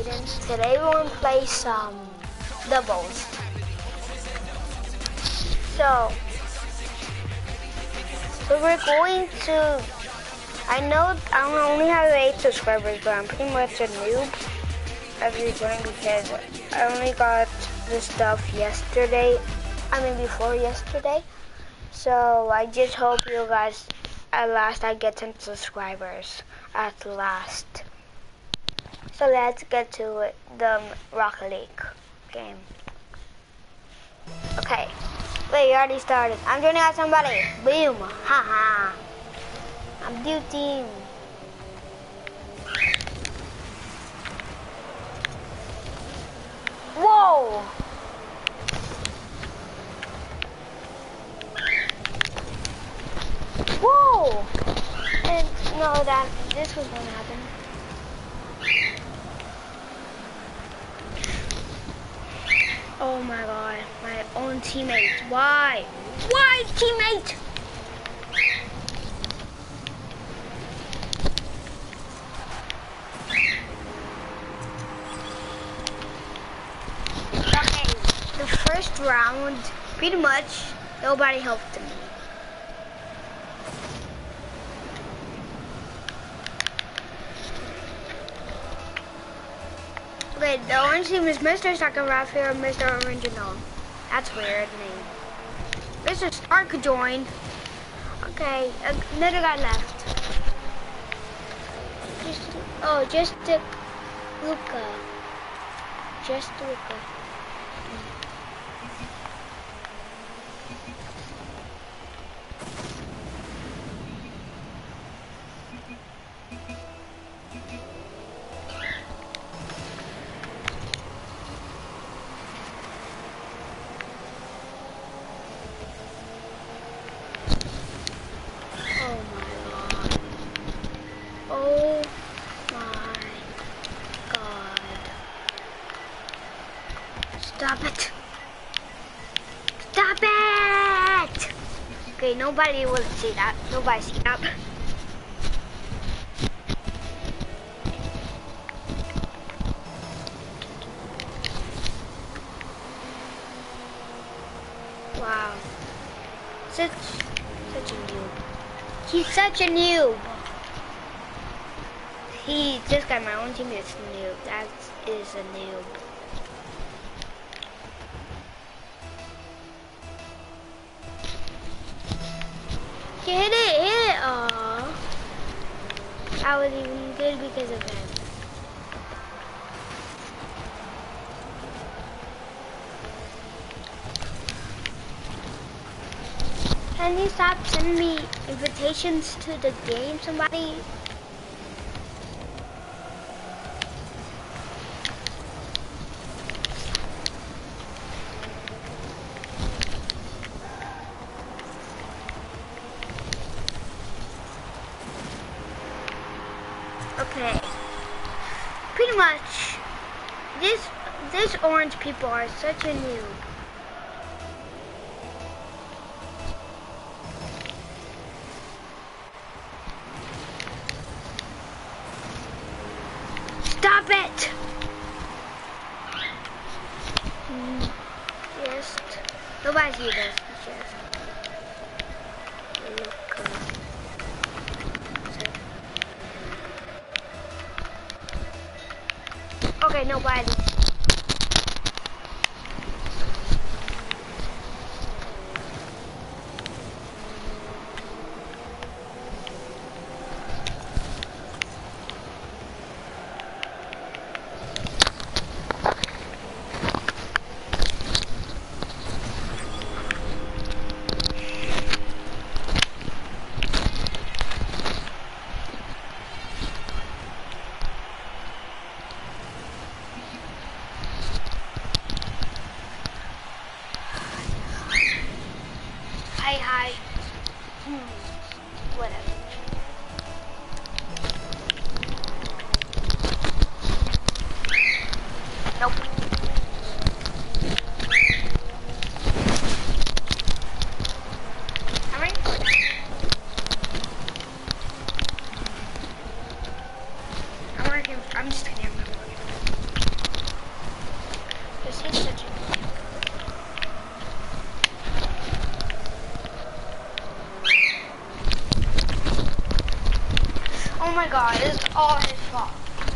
Aiden. Today we're going to play some doubles. So we're going to, I know I only have 8 subscribers, but I'm pretty much a noob as you're doing because I only got this stuff yesterday. I mean before yesterday. So I just hope you guys, at last I get 10 subscribers. At last. So let's get to it, the Rocket League game. Okay. Wait, you already started. I'm joining out somebody. Boom. Haha. I'm blue team. Whoa. Whoa. And no, this was gonna happen. Oh my god, my own teammates. Why? Why, teammate? Okay, the first round, pretty much, nobody helped me. Okay, the orange team is Mr. Sakarafi or Mr. Original. That's weird name. Mr. Stark joined. Okay, another guy left. Just Luca. Just Luca. Stop it! Stop it! Okay, nobody will see that. Nobody see that. Wow. Such a noob. He's such a noob. This guy, my own team is a noob. That is a noob. Hit it! Aww. I was even good because of him. Can you stop sending me invitations to the game, somebody? Okay, pretty much, this orange people are such a noob. Stop it! Yes, nobody sees this. Okay, nobody. Hi. Whatever. Nope. I'm just kidding. This is all his fault.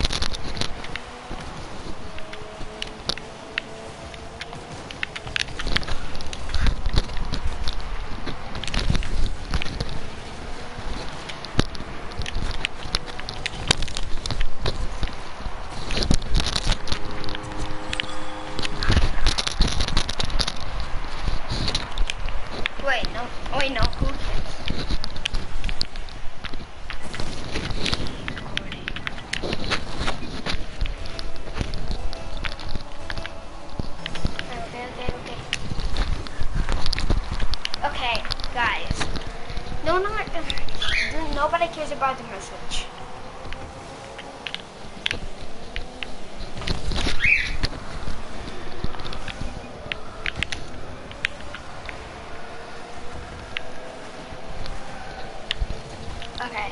Wait, no, who cares? Okay, guys. Nobody cares about the message. Okay.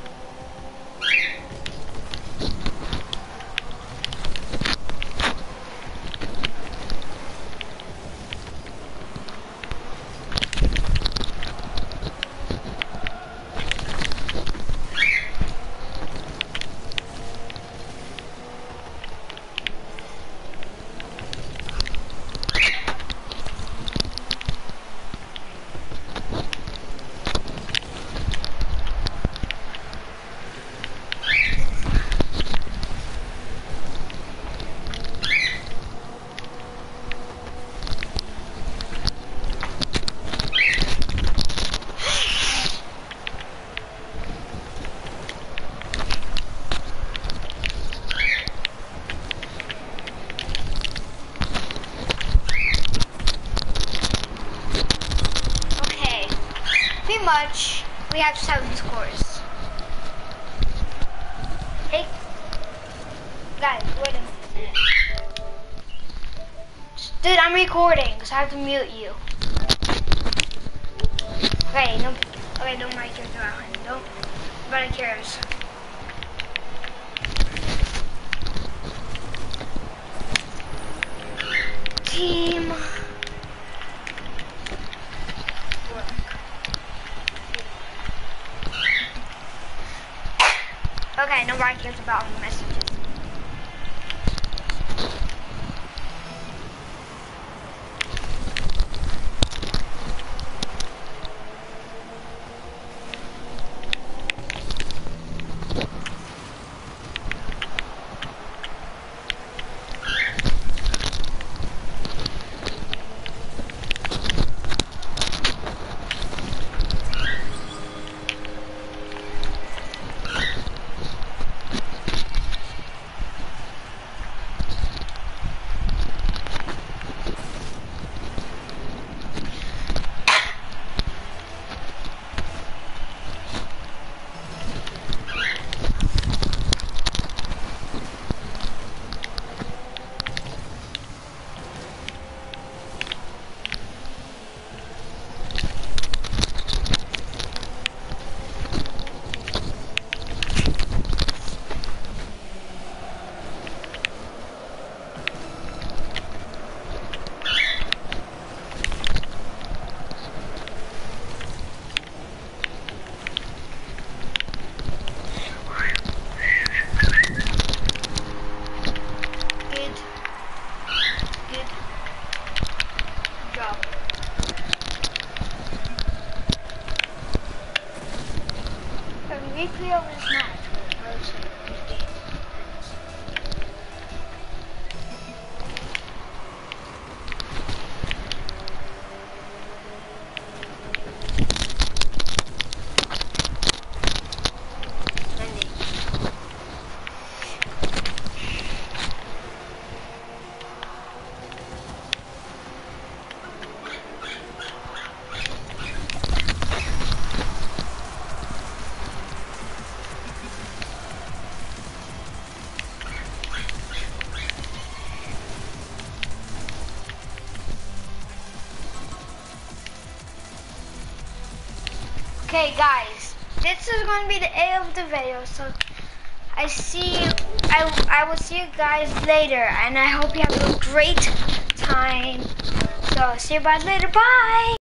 Much. We have 7 scores. Hey, guys, wait a minute. Dude, I'm recording, so I have to mute you. Okay, no. Okay, don't write your drawing. Don't. Nobody cares. Team. Okay, nobody cares about the messages. Replay over this match. Okay, guys, this is going to be the end of the video. So I will see you guys later, and I hope you have a great time. So see you guys later. Bye.